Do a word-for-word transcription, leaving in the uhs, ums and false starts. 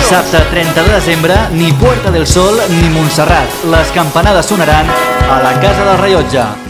Dissabte trenta de desembre, ni Puerta del Sol ni Montserrat. Les campanades sonaran a la Casa del Rellotge.